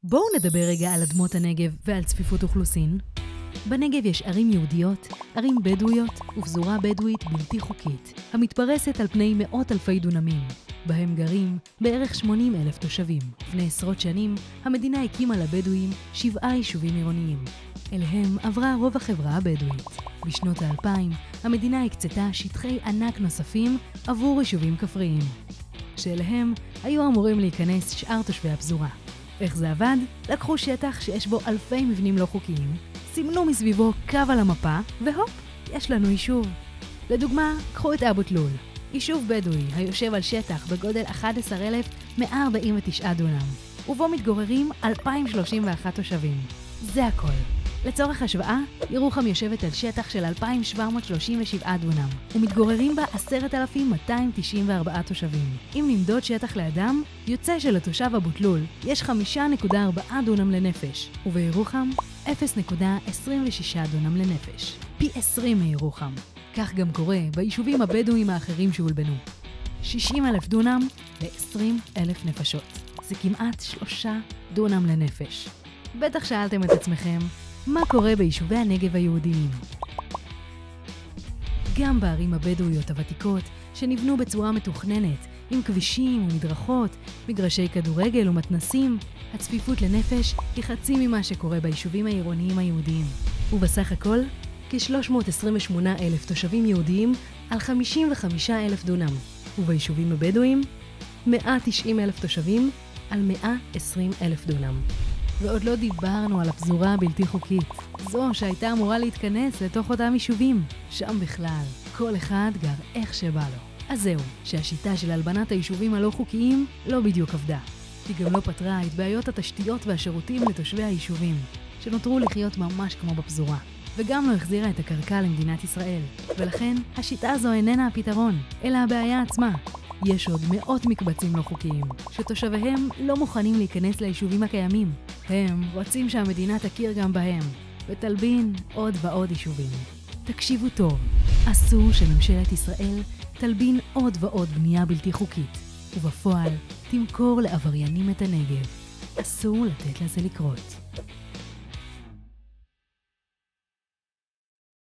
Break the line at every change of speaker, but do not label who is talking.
בואו נדבר רגע על אדמות הנגב ועל צפיפות אוכלוסין. בנגב יש ערים יהודיות, ערים בדואיות ופזורה בדואית בלתי חוקית, המתפרסת על פני מאות אלפי דונמים, בהם גרים בערך 80,000 תושבים. לפני עשרות שנים, המדינה הקימה לבדואים 7 יישובים עירוניים. אליהם עברה רוב החברה הבדואית. בשנות ה-2000, המדינה הקצתה שטחי ענק נוספים עבור יישובים כפריים, שאליהם היו אמורים להיכנס שאר תושבי הפזורה. איך זה עבד? לקחו שטח שיש בו אלפי מבנים לא חוקיים, סימנו מסביבו קו על המפה, והופ, יש לנו יישוב. לדוגמה, קחו את אבו תלול, יישוב בדואי היושב על שטח בגודל 11,149 דונם, ובו מתגוררים 2,031 תושבים. זה הכל. לצורך השוואה, ירוחם יושבת על שטח של 2,737 דונם, ומתגוררים בה 10,294 תושבים. אם נמדוד שטח לאדם, יוצא שלתושב אבו תלול יש 5.4 דונם לנפש, ובירוחם 0.26 דונם לנפש. פי 20 מירוחם. כך גם קורה ביישובים הבדואיים האחרים שהולבנו. 60,000 דונם ל-20,000 נפשות. זה כמעט 3 דונם לנפש. בטח שאלתם את עצמכם, מה קורה ביישובי הנגב היהודיים? גם בערים הבדואיות הוותיקות, שנבנו בצורה מתוכננת, עם כבישים ומדרכות, מגרשי כדורגל ומתנסים, הצפיפות לנפש היא חצי ממה שקורה ביישובים העירוניים היהודיים. ובסך הכל, כ-328,000 תושבים יהודיים על 55,000 דונם. וביישובים הבדואיים, 190,000 תושבים על 120,000 דונם. ועוד לא דיברנו על הפזורה הבלתי חוקית, זו שהייתה אמורה להתכנס לתוך אותם יישובים. שם בכלל, כל אחד גר איך שבא לו. אז זהו, שהשיטה של הלבנת היישובים הלא חוקיים לא בדיוק עבדה. היא גם לא פתרה את בעיות התשתיות והשירותים לתושבי היישובים, שנותרו לחיות ממש כמו בפזורה. וגם לא החזירה את הקרקע למדינת ישראל. ולכן, השיטה הזו איננה הפתרון, אלא הבעיה עצמה. יש עוד מאות מקבצים לא חוקיים, שתושביהם לא מוכנים להיכנס ליישובים הקיימים. הם רוצים שהמדינה תכיר גם בהם, ותלבין עוד ועוד יישובים. תקשיבו טוב, אסור שממשלת ישראל תלבין עוד ועוד בנייה בלתי חוקית, ובפועל תמכור לעבריינים את הנגב. אסור לתת לזה לקרות.